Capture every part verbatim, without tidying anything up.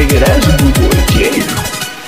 Take it as a BlueBoiK.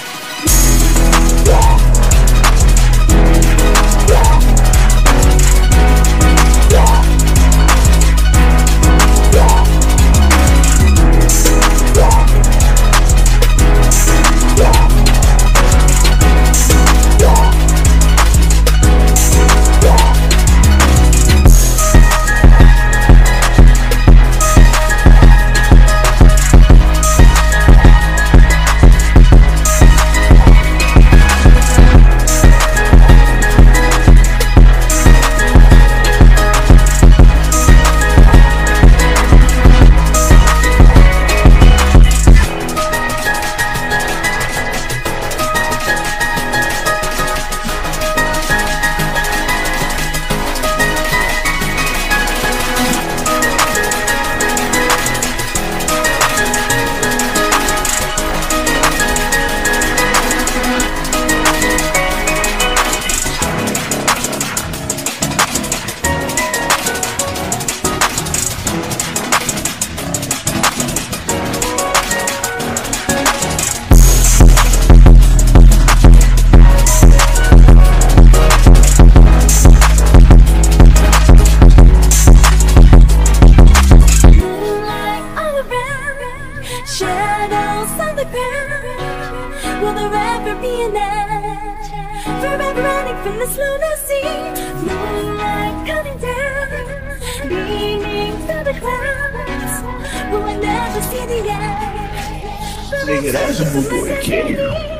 Shadows on the ground. Will there ever be an end? Forever running from the slowness sea. Moonlight coming down, beaming through the clouds. Will I never see the end? Take it as a BlueBoiK.